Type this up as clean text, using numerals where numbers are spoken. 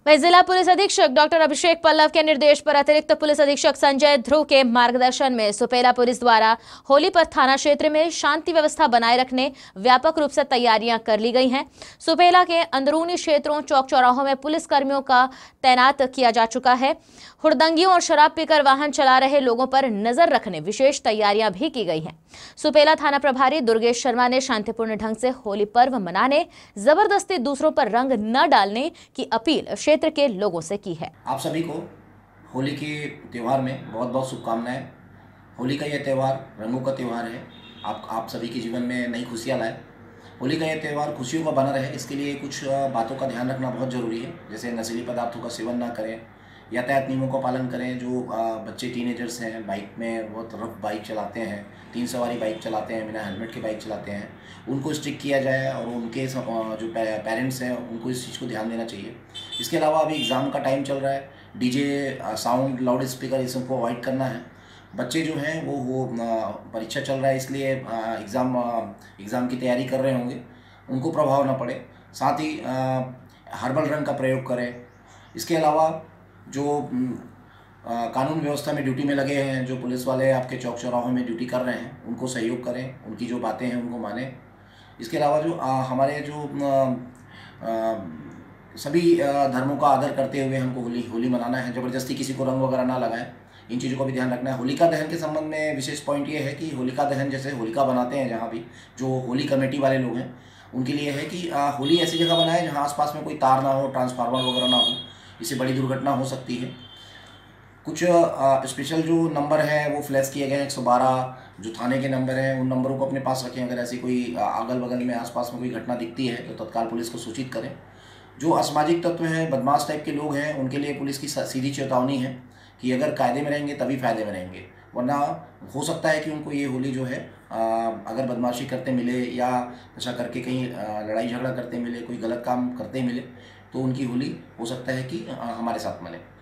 वहीं जिला पुलिस अधीक्षक डॉक्टर अभिषेक पल्लव के निर्देश पर अतिरिक्त पुलिस अधीक्षक संजय ध्रुव के मार्गदर्शन में सुपेला पुलिस द्वारा होली पर थाना क्षेत्र में शांति व्यवस्था बनाए रखने व्यापक रूप से तैयारियां कर ली गई हैं। सुपेला के अंदरूनी क्षेत्रों, चौक चौराहों में पुलिस कर्मियों का तैनात किया जा चुका है। हुड़दंगियों और शराब पीकर वाहन चला रहे लोगों पर नजर रखने विशेष तैयारियां भी की गई हैं। सुपेला थाना प्रभारी दुर्गेश शर्मा ने शांतिपूर्ण ढंग से होली पर्व मनाने, जबरदस्ती दूसरों पर रंग न डालने की अपील क्षेत्र के लोगों से की है। आप सभी को होली के त्यौहार में बहुत बहुत शुभकामनाएं। होली का यह त्यौहार रंगों का त्यौहार है। आप सभी के जीवन में नई खुशियां लाए। होली का यह त्यौहार खुशियों का बना रहे, इसके लिए कुछ बातों का ध्यान रखना बहुत ज़रूरी है। जैसे नशीली पदार्थों का सेवन ना करें, यातायात नियमों का पालन करें। जो बच्चे टीनेजर्स हैं, बाइक में बहुत रफ बाइक चलाते हैं, 3 सवारी बाइक चलाते हैं, बिना हेलमेट के बाइक चलाते हैं, उनको स्ट्रिक्ट किया जाए और उनके जो पेरेंट्स हैं उनको इस चीज़ को ध्यान देना चाहिए। इसके अलावा अभी एग्ज़ाम का टाइम चल रहा है, डीजे, साउंड, लाउड स्पीकर, ये सबको अवॉइड करना है। बच्चे जो हैं वो परीक्षा चल रहा है, इसलिए एग्ज़ाम की तैयारी कर रहे होंगे, उनको प्रभाव ना पड़े। साथ ही हर्बल रंग का प्रयोग करें। इसके अलावा जो कानून व्यवस्था में ड्यूटी में लगे हैं, जो पुलिस वाले आपके चौक चौराहों में ड्यूटी कर रहे हैं, उनको सहयोग करें, उनकी जो बातें हैं उनको मानें। इसके अलावा जो हमारे जो सभी धर्मों का आदर करते हुए हमको होली मनाना है। ज़बरदस्ती किसी को रंग वगैरह ना लगाएं, इन चीज़ों का भी ध्यान रखना है। होलिका दहन के संबंध में विशेष पॉइंट ये है कि होलिका दहन जैसे होलिका बनाते हैं, जहाँ भी जो होली कमेटी वाले लोग हैं उनके लिए है कि होली ऐसी जगह बनाए जहाँ आसपास में कोई तार ना हो, ट्रांसफार्मर वगैरह ना हो, इससे बड़ी दुर्घटना हो सकती है। कुछ स्पेशल जो नंबर है वो फ्लैश किए गए हैं, 112 जो थाने के नंबर हैं, उन नंबरों को अपने पास रखें। अगर ऐसी कोई अगल बगल में आसपास में कोई घटना दिखती है तो तत्काल पुलिस को सूचित करें। जो असामाजिक तत्व हैं, बदमाश टाइप के लोग हैं, उनके लिए पुलिस की सीधी चेतावनी है कि अगर कायदे में रहेंगे तभी फ़ायदे में रहेंगे, वरना हो सकता है कि उनको ये होली जो है अगर बदमाशी करते मिले या नशा करके कहीं लड़ाई झगड़ा करते मिले, कोई गलत काम करते मिले, तो उनकी होली हो सकता है कि हमारे साथ मने।